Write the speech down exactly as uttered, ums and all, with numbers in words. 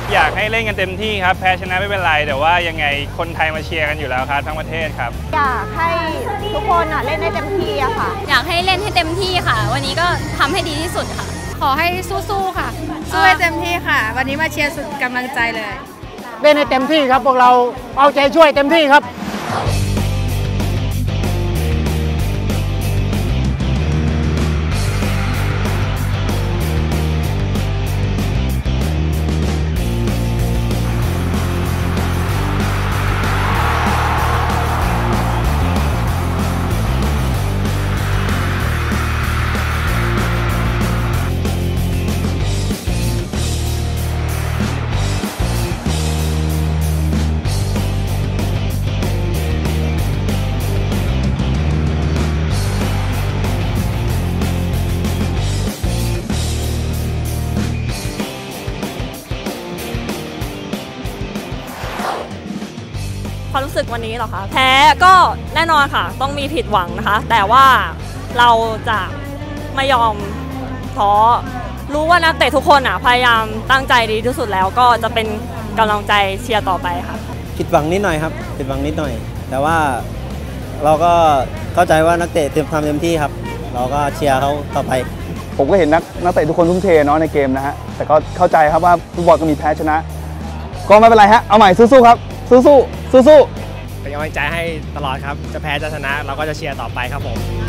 อยากให้เล่นกันเต็มที่ครับแพ้ชนะไม่เป็นไรแต่ว่ายังไงคนไทยมาเชียร์กันอยู่แล้วครับทั้งประเทศครับอยากให้ทุกคนอ่ะเล่นได้เต็มที่อะค่ะอยากให้เล่นให้เต็มที่ค่ะวันนี้ก็ทำให้ดีที่สุดค่ะขอให้สู้ๆค่ะสู้ให้เต็มที่ค่ะวันนี้มาเชียร์สุดกำลังใจเลยเล่นให้เต็มที่ครับพวกเราเอาใจช่วยเต็มที่ครับความรู้สึกวันนี้เหรอคะแพ้ก็แน่นอนค่ะต้องมีผิดหวังนะคะแต่ว่าเราจะไม่ยอมท้อรู้ว่านักเตะทุกคนอ่ะพยายามตั้งใจดีที่สุดแล้วก็จะเป็นกำลังใจเชียร์ต่อไปค่ะผิดหวังนิดหน่อยครับผิดหวังนิดหน่อยแต่ว่าเราก็เข้าใจว่านักเตะเต็มทำเต็มที่ครับเราก็เชียร์เขาต่อไปผมก็เห็นนักนักเตะทุกคนทุ่มเทเนาะในเกมนะฮะแต่ก็เข้าใจครับว่าฟุตบอลก็มีแพ้ชนะก็ไม่เป็นไรฮะเอาใหม่สู้ๆครับสู้ๆสู้ๆเป็นกำลังใจให้ตลอดครับจะแพ้จะชนะเราก็จะเชียร์ต่อไปครับผม